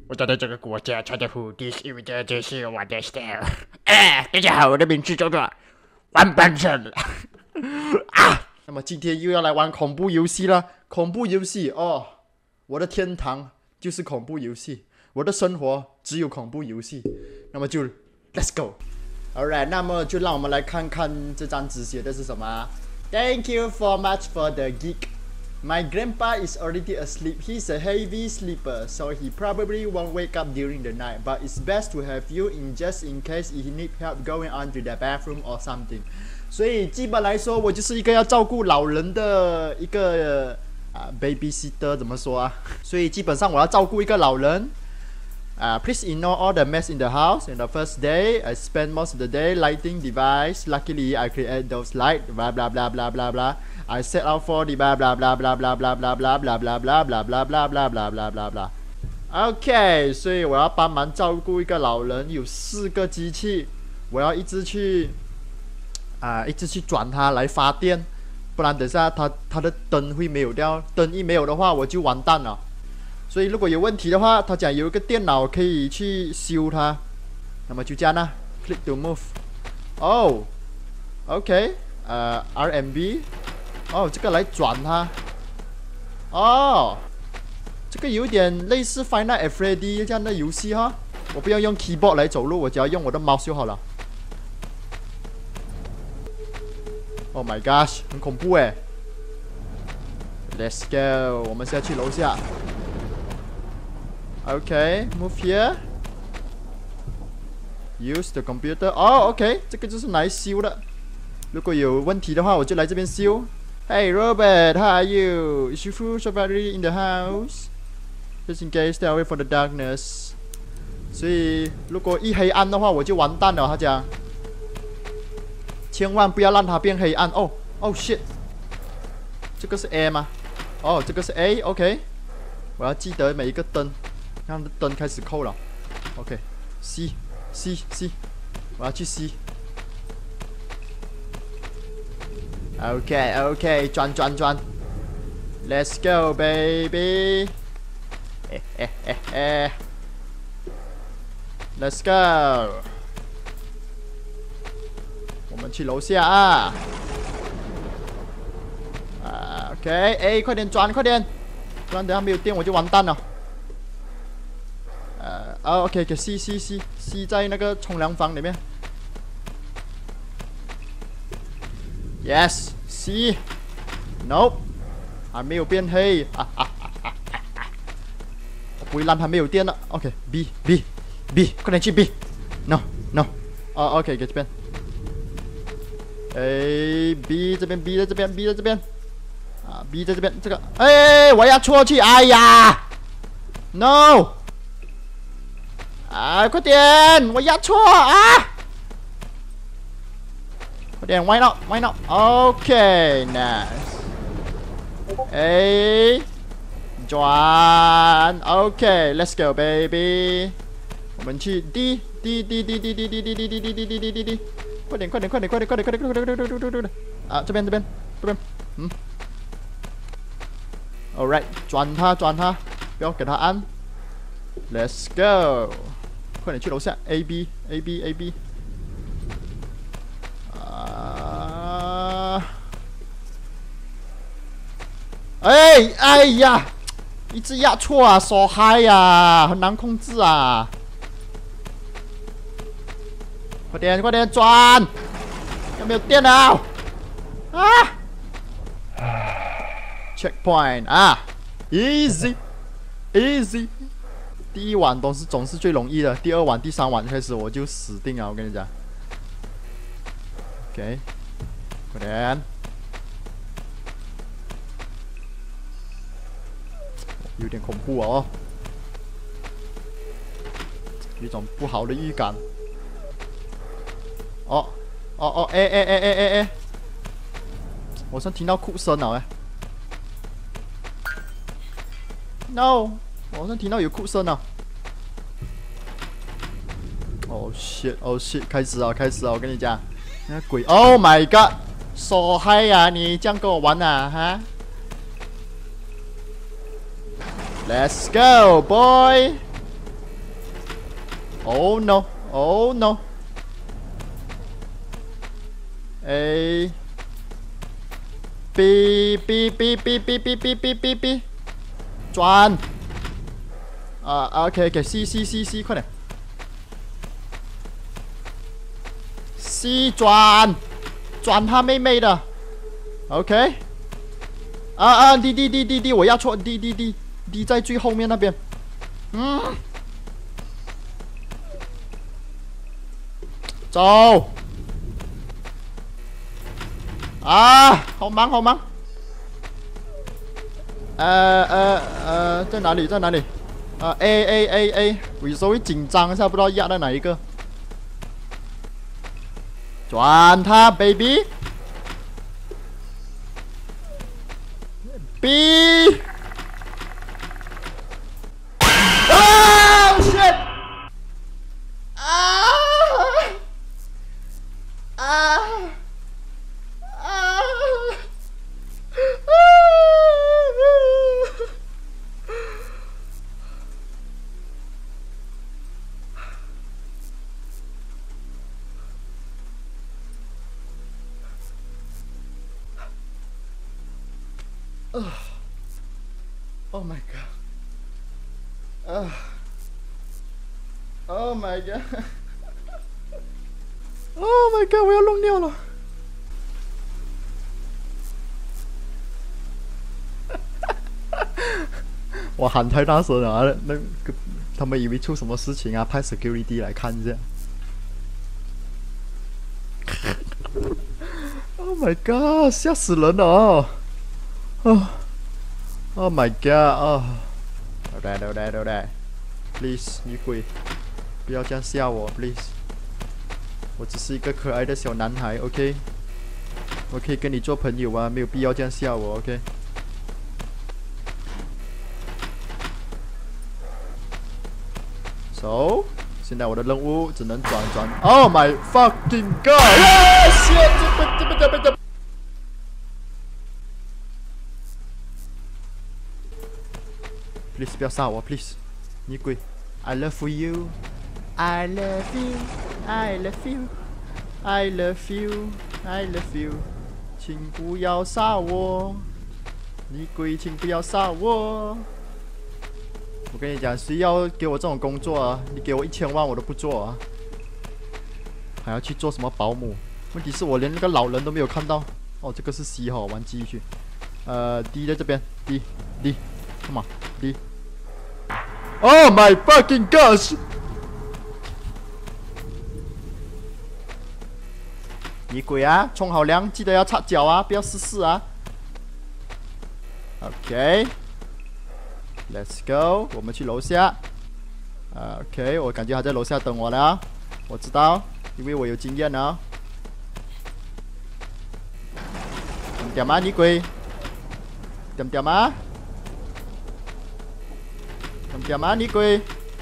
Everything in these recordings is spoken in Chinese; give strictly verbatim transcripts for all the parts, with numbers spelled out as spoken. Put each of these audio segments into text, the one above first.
我在这个国家穿着 hoodies， 因为这就是我的 style。哎，大家好，我的名字叫做王半生。啊，那么今天又要来玩恐怖游戏了。恐怖游戏哦，我的天堂就是恐怖游戏，我的生活只有恐怖游戏。那么就 Let's go。Alright， 那么就让我们来看看这张纸写的是什么。Thank you for much for the geek.My grandpa is already asleep. He's a heavy sleeper, so he probably won't wake up during the night. But it's best to have you in just in case he need help going on to the bathroom or something. 所以基本来说，我就是一个要照顾老人的一个啊 babysitter， 怎么说啊？所以基本上我要照顾一个老人。Uh, please ignore all the mess in the house. In the first day, I spent most of the day lighting device. Luckily, I create those light. Blah blah blah blah blah blah.I set out for the blah blah blah blah blah blah blah blah blah blah blah blah blah blah blah blah blah blah blah. OK， 所以我要帮忙照顾一个老人，有四个机器，我要一直去啊、呃，一直去转它来发电，不然等下它它的灯会没有掉，灯一没有的话我就完蛋了。所以如果有问题的话，他讲有一个电脑可以去修它，那么就这样啦 ，click to move。哦 ，OK， 呃 ，R M B。哦，这个来转它。哦，这个有点类似 Five Nights at Freddy 这样的游戏哈。我不要用 keyboard 来走路，我只要用我的 mouse 就好了。Oh my gosh， 很恐怖哎。Let's go， 我们现在去楼下。OK，move here。Use the computer。哦 ，OK， 这个就是来修的。如果有问题的话，我就来这边修。Hey Robert, how are you? Is your food already in the house? Just in case, stay away from the darkness. 所以如果一黑暗的话，我就完蛋了。他讲，千万不要让它变黑暗。哦哦 shit， 这个是 A 吗？哦，这个是 A，OK。我要记得每一个灯，让灯开始扣了。OK，C C C， 我要去 C。OK OK， 转转转 ，Let's go baby， 哎哎哎哎 ，Let's go， 我们去楼下啊，啊 OK， 哎，快点转快点，不然等下没有电我就完蛋了。呃啊 OK OK C C C C 在那个冲凉房里面。Yes, C, Nope， 还没有变黑，啊啊啊啊啊啊！我不会让它没有电了。OK, B B B， 快点去 B。No No， 哦 OK， 给这边。哎 ，B 这边 B 在这边 B 在这边，啊 B 在这边，这个，哎，我要戳去，哎呀 ，No， 啊，快点，我要戳啊！快点 ，Why not? Why not? OK, nice. 哎，转 ，OK, let's go, baby. 我们去 D D D D D D D D D D D D D D D D， 快点快点快点快点快点快点快点快点快点快点！啊，这边这边这边，嗯 ，Alright， 转它转它，不要给它按 ，Let's go. 快点去楼下 ，A B A B A B。哎哎呀，一直压错啊，手嗨呀，很难控制啊！快点快点转，有没有电了？啊 ！Checkpoint 啊 ，easy easy。第一晚都是总是最容易的，第二晚、第三晚开始我就死定了，我跟你讲。OK， 快点。有点恐怖哦，有一种不好的预感。哦哦哦，哎哎哎哎哎哎，我像听到哭声了哎。No， 我好像听到有哭声了。Oh shit， Oh shit， 开始了开始了，我跟你讲，那鬼 ，Oh my god， 手嗨呀，你这样跟我玩啊哈？ Let's go, boy. Oh no! Oh no! A B B B B B B B B B B 转啊 OK OK C C C C 快点 C 转转他妹妹的 OK 啊啊 D D D D D 我压错 D D D D 在最后面那边嗯走啊，好忙好忙。呃呃呃，在哪里在哪里？啊 A A A A， 我有时候会紧张一下，不知道压在哪一个。转它 ，baby。B。啊 shit！ 啊啊！Uh, oh my god. Uh, oh my god. Oh my god, 我要弄尿了。我喊太大声了啊！那个他们以为出什么事情啊？派 security 来看一下。Oh my god， 吓死人了哦！哦 ，Oh my god 哦！都来都来都来 ，Please 女鬼，不要这样吓我 ，Please。我只是一个可爱的小男孩 ，OK？ 我可以跟你做朋友啊，没有必要这样吓我 ，OK？ So， 现在我的任务只能转转。Oh my fucking god！ shit！ 这这这这这这。Please 不要杀我 ，Please， 女鬼 ，I love you，I love you，I love you，I love you，I love you， 请不要杀我，女鬼，请不要杀我。我跟你讲，谁要给我这种工作啊？你给我一千万我都不做啊！还要去做什么保姆？问题是我连那个老人都没有看到。哦，这个是 C 哈，玩继续。呃 ，D 在这边 ，D D，come on D。Oh my fucking gosh！ 你鬼啊！冲好凉，记得要擦脚啊，不要湿湿啊。OK。Let's go， 我们去楼下。啊 ，OK， 我感觉他在楼下等我了。我知道，因为我有经验啊。点点吗，女鬼？点点吗？点点吗，女鬼？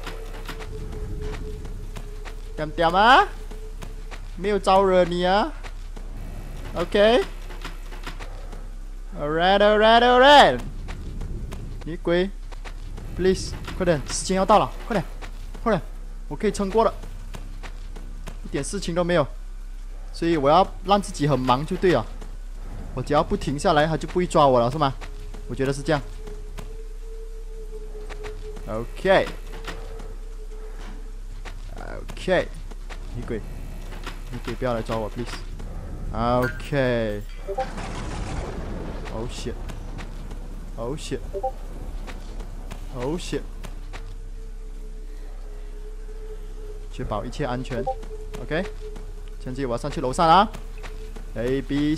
点点吗？没有招惹你啊。OK。Alright，alright，alright。女鬼。Please， 快点，时间要到了，快点，快点，我可以撑过了，一点事情都没有，所以我要让自己很忙就对了。我只要不停下来，他就不会抓我了，是吗？我觉得是这样。OK，OK， 女鬼，女鬼不要来抓我 ，please。OK。Oh shit！Oh shit！Oh shit！ 确保一切安全。OK， 现在我要上去楼上啊。A B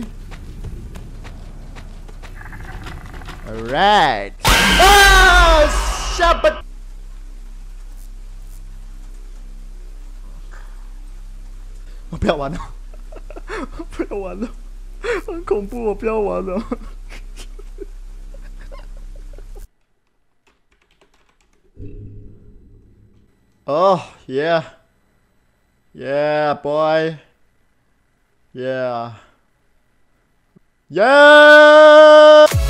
C。Alright。啊！下班。我不要玩了，不要玩了，很恐怖，我不要玩了。Oh, yeah. Yeah, boy. Yeah. Yeah!